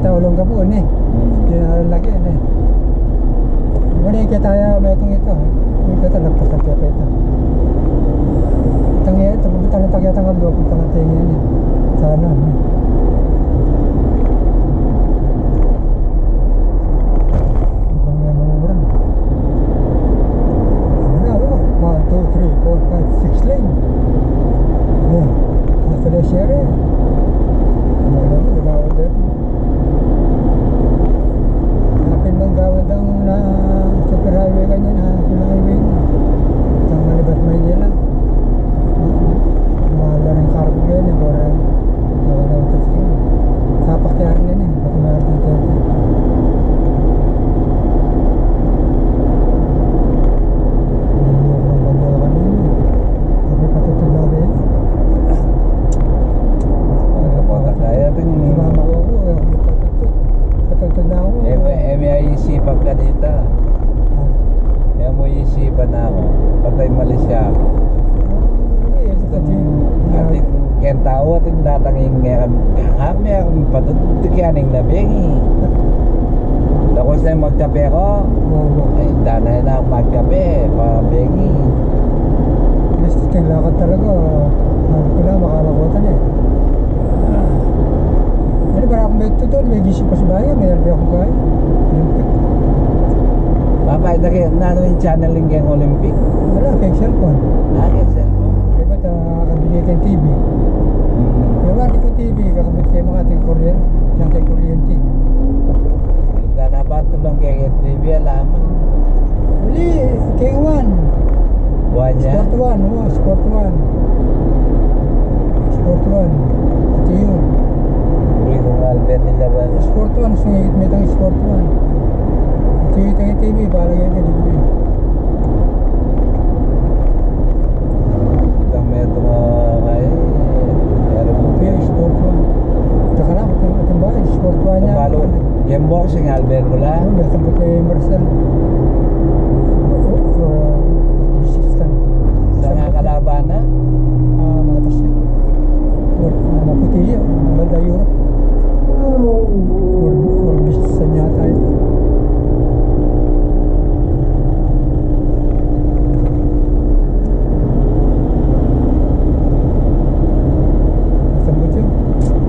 kita ulong kapon eh. Hindi lagi eh. Muna kita ya may itong ito. Kita nagpasal kaya pa ito. Tangi ito, pupunta ng tagyatang kaldo, pupunta ng tingin eh. Sana eh. Ibang may mamuran. Ano na ako? 1, 2, 3, 4, 5, 6 lane. Eh, nasa na share eh. Ano na ako, gawin din. Hanapin ng gawin ang na super highway kanya na super highway na. Itang malibat may nila. Mahal na rin cargo yun eh. Bora tawa-tawa tas yun. Kapakyari na eh. Ba't mayroon dito ito. Nangyok ng banda kanina eh. Sabi patutod na rin. Kaya ting Mama ko ako. Patutod na ako. may isipan ka dito. Mo isipan na ako. Patay mali siya ako. Ating kaya tao ating datangin ngayon kami akong patutugyaning na bengi. Tapos na magkape ko. Ay danay na akong magkape pa bengi. Gusto kang lakad talaga. Mahal ko na makalakotan eh. Ano para akong may doon, may gising pa sa bahay, may albi akong kaya. Olympic. Papay na kayo, nano yung channeling kayong Olympic? Wala, kaya cellphone. Kaya cellphone. Kaya ba't kakabili kayong TV? Kaya bakit ko TV, kakabili kayo mga ating kuryente, siyang kay kuryente. Nagdanabat ito lang kayo TV, alaman. Uli, K1. Buwan niya? Sport 1, oh, Sport 1. Sport 1. Ito yun. Uli kong albert nila ba? Sport 1, sungigit mo itong Sport 1. Ito yung TV, palagay ka dito yun. Itang may ito mga kaya. Ito yung Sport 1. Tsaka na, itong bahay, Sport 1 niya. Palo, game boxing albert mo lang? Oo, nasa mo kay Marcel. Assistant. Sa nga kalaban na? Matas yun. Maputi yun. Banda Europe. Or businessan yata yun. Nasambot yun.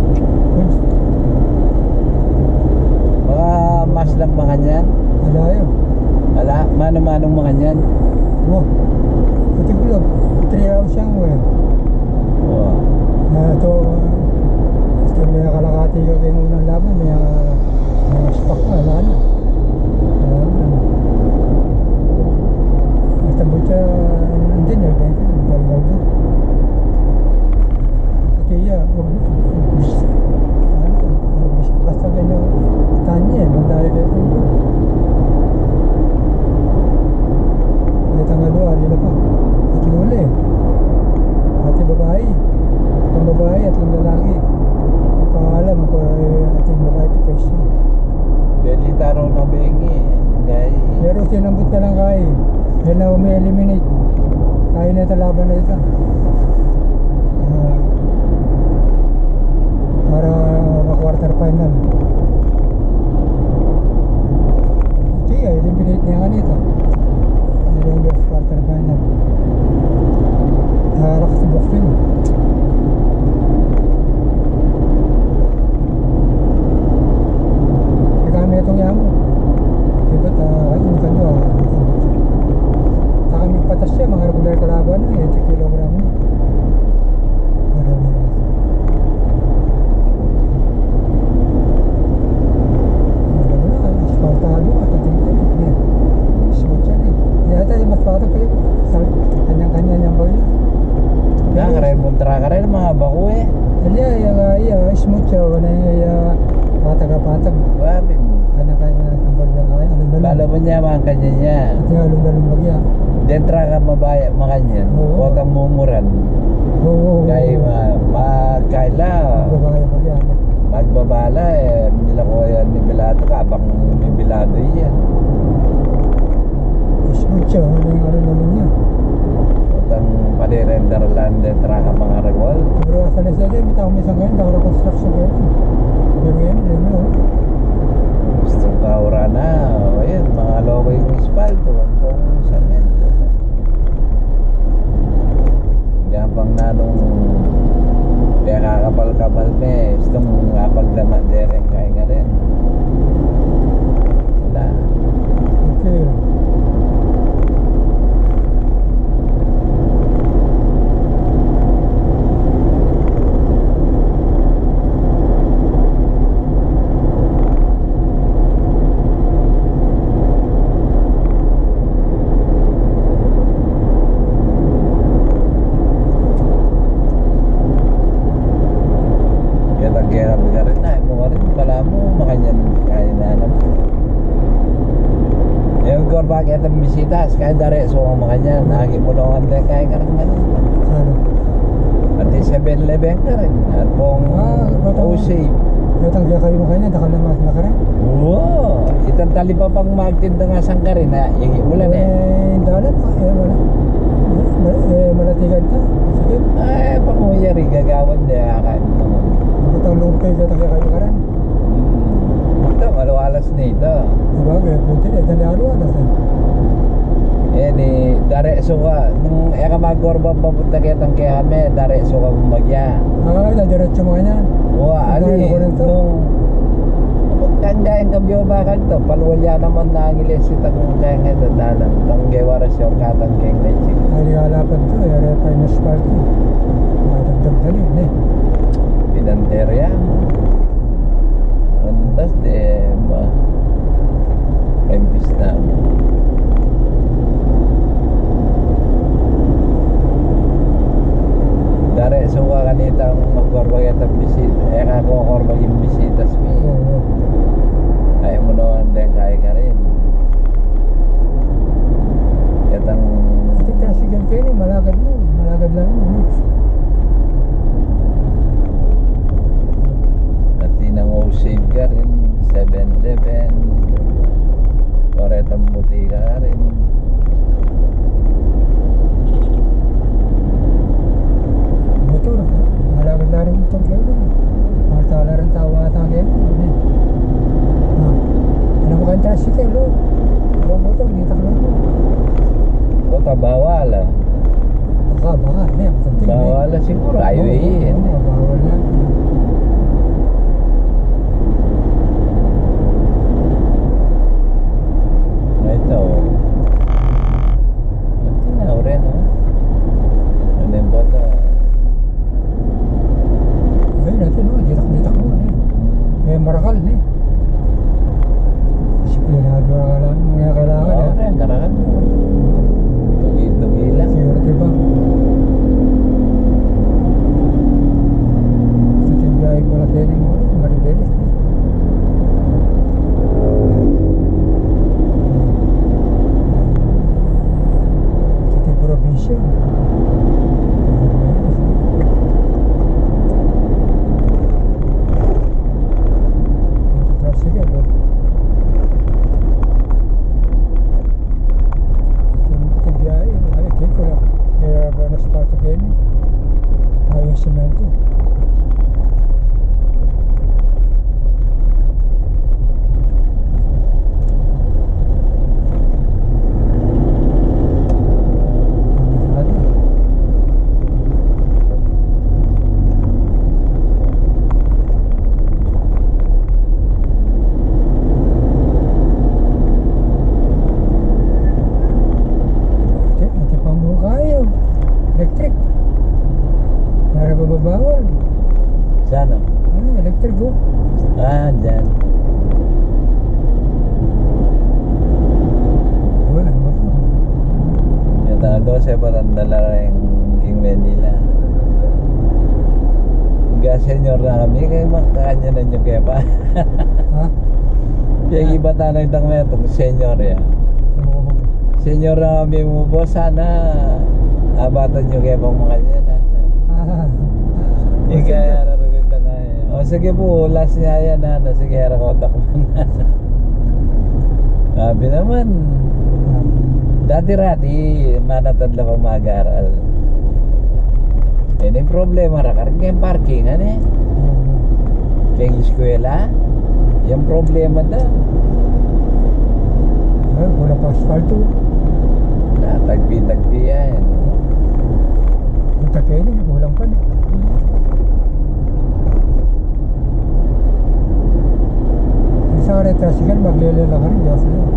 Mga mas lang mga niyan? Wala yun. Wala, mano-manong mga niyan? Oh, puti kulog. 3 rounds siyang eh. Oo. Ito, may kalakati ka kayo unang laban, may stock ka, wala na. Nasambot siya, nandun yun, dalagal doon. Kaya, basta ganyan, tanya eh, mandali kayo ito. May tanga doon, alila pa. At lula eh. Pati babae. Ang babae at ang lalaki. May pangalan ako ating babae kasi. Delita raw na bengi. Pero sinambot na lang kaya. Dahil na umi-eliminate. Kaya na ito laban na ito. Para ma-quarter final. Ito eliminate niya nga nito. Nilong quarter final. Nakarak sa boxing. Kami itong yamo. Diba't ini kan doa. Kami patas siya mga regular kalaban na 80 kilogram na. Marami. Asfaltado at tingin din. Smooth siya eh. Yata yung mas patag kayo. Kanyang-kanya niyang bagay. Kaya karen montra ka rin mga bako eh. Iya, smooth siya. Wala yung patag-patag. Wabin. Kanya-kanya ang bagay. Lalo mo niya mga kanya niya. At yung along-along bagay. Dentra ka mabaya makanyan. Huwag kang mumuran. Oo. Kaya magkaila. Babae bagay. Magbabala eh. Nila ko yan ni Bilado ka. Abang ni Bilado yan. Smooth siya. Wala yung along-along niya. Utang padirender lang dentra ka mga regol. Pero asa na siya din. May tao may sanggayon. Baka construction kayo. Pero yan. Alam mo. makanyan kaya na alam. Yung korba kaya itong bisitas, kaya dari so ang makanyan, nagi mo lang ang kaya ka naman. Ano? At 7-Eleven ka rin. At kung OC. Kaya tanggiya kayo makanya, daka na mas nakaran. Oo, itang tali pa pang magtinda nga sang ka rin ha, yung ulan eh. Dalat pa, wala. Malatigan ka. Sige. Ay, panguyari, gagawan niya ka. Itang lumpay, kaya tanggiya kayo karan. Ito, maluwalas nito. Diba, kaya puti na, dali aluwalas eh. Yan eh, dareso ka. Nung eka magorba papunta kitang kayame, dareso ka bumagya. Nadiretso mo kanya. Wah, ali, nung kanggayan kabyo bakal to, palwalya naman na ang ilis itang kaya nga dadalan. Tanggay waras yung katang keng lechik. Ay, halapan to, finance party. Dagdag dali, eh. Pinanterya. Antas de, empis na mo. Dari suka kanitang magkorbag at bisita. Eka ko korbag yung bisitas mi. Kaya mo naman din kaya ka rin. Katang Ito trasigan kayo ni, malagad mo. Malagad lang mo. at tinang save ka rin. 7-Eleven. Koretang buti ka rin. Motor, malagad na rin motor kayo. Martala rin tawa kayo. Ano mo kayong trasigan, lo? Ang motor, nitak lang mo. Kota bawal ah. Baka, ne, matanting. Bawal ah siguro. Highway yun. Bawal na. Ito. Tinaw rin oh. Ano yung bata? Ayun natin, no? Ditak mo, ne. Eh, marakal, ne. Disiplinado ka lang, mga kailangan, Oo rin, karakan mo. Tugi-tugi lang. Security ba? Sa tindihay ko lang din mo, maribelis. Sa ting probinsya. Sige, bro. Tindihay, ay, ko lang. Kaya ba na spot again? Ayaw semento. Electric. Para babawal. Saan oh? Electric go. Ah, dyan. Wala ba po? Yung tanga 12 pa tandala rin King Manila. Hingga senyor na kami, kayo makakanya na nyo kaya pa. Ha? Kaya iba tanong itang metong senyor ya. Oo. Senyor na kami mo po, sana abatan nyo kaya pang makanya na. Ika naragot na nga eh. O sige po, last niya yan na. Sige, harakotak mo na. Sabi naman, dati-rati, manatadla pa mag-aaral. Yan yung problema, rakarin kayong parkingan eh. Kayong eskwela, yung problema daw. Wala pa asfalto. Tagpi-tagpi yan. Punta kayo din, kulang pa na. Sa rin trasigan, maglelala ka rin. Diyos na.